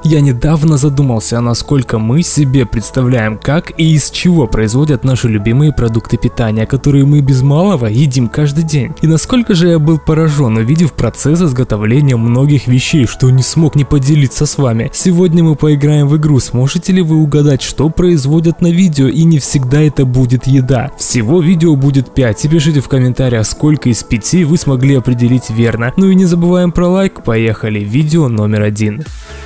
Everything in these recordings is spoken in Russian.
Я недавно задумался, насколько мы себе представляем, как и из чего производят наши любимые продукты питания, которые мы без малого едим каждый день. И насколько же я был поражен, увидев процесс изготовления многих вещей, что не смог не поделиться с вами. Сегодня мы поиграем в игру. Сможете ли вы угадать, что производят на видео, и не всегда это будет еда? Всего видео будет 5, и пишите в комментариях, сколько из 5 вы смогли определить верно. Ну и не забываем про лайк. Поехали, видео номер 1.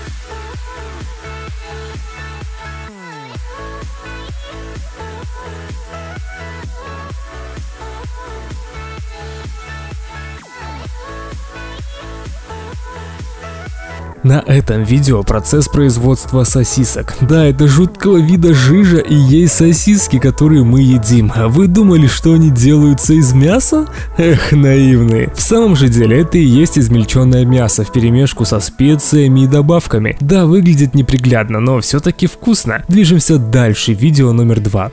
На этом видео процесс производства сосисок. Да, это жуткого вида жижа и есть сосиски, которые мы едим. А вы думали, что они делаются из мяса? Эх, наивные. В самом же деле это и есть измельченное мясо вперемешку со специями и добавками. Да, выглядит неприглядно, но все-таки вкусно. Движемся дальше, видео номер 2.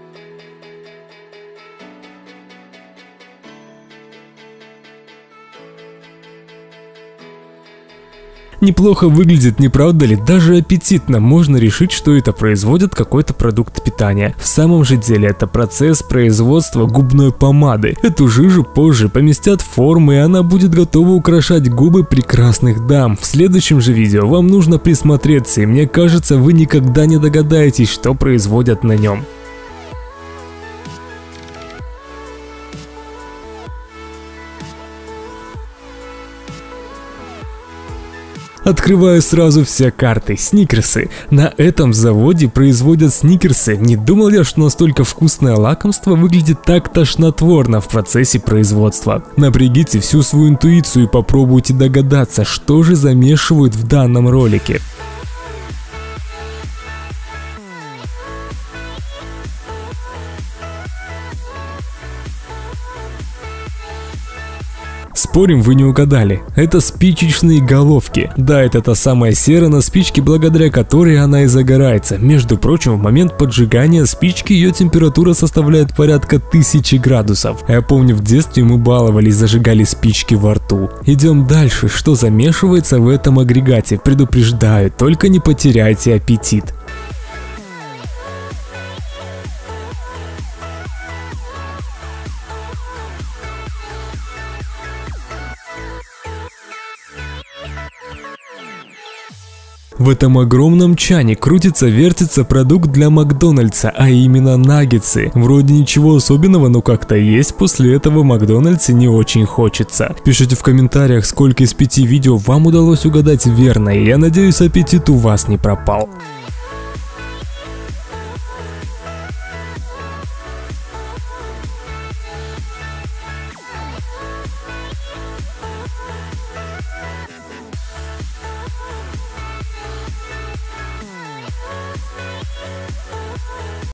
Неплохо выглядит, не правда ли? Даже аппетитно. Можно решить, что это производит какой-то продукт питания. В самом же деле это процесс производства губной помады. Эту жижу позже поместят в формы, и она будет готова украшать губы прекрасных дам. В следующем же видео вам нужно присмотреться, и мне кажется, вы никогда не догадаетесь, что производят на нем. Открываю сразу все карты. Сникерсы. На этом заводе производят сникерсы. Не думал я, что настолько вкусное лакомство выглядит так тошнотворно в процессе производства. Напрягите всю свою интуицию и попробуйте догадаться, что же замешивают в данном ролике. Спорим, вы не угадали. Это спичечные головки. Да, это та самая сера на спичке, благодаря которой она и загорается. Между прочим, в момент поджигания спички ее температура составляет порядка 1000 градусов. Я помню, в детстве мы баловались, зажигали спички во рту. Идем дальше. Что замешивается в этом агрегате? Предупреждаю, только не потеряйте аппетит. В этом огромном чане крутится-вертится продукт для Макдональдса, а именно наггетсы. Вроде ничего особенного, но как-то есть после этого в Макдональдсе не очень хочется. Пишите в комментариях, сколько из 5 видео вам удалось угадать верно, и я надеюсь, аппетит у вас не пропал.